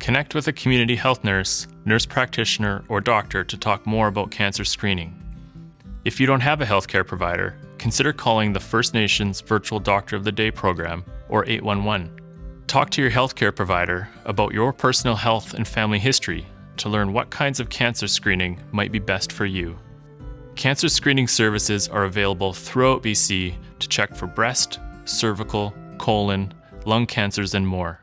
Connect with a community health nurse, nurse practitioner, or doctor to talk more about cancer screening. If you don't have a healthcare provider, consider calling the First Nations Virtual Doctor of the Day program or 811. Talk to your healthcare provider about your personal health and family history to learn what kinds of cancer screening might be best for you. Cancer screening services are available throughout BC to check for breast, cervical, colon, lung cancers, and more.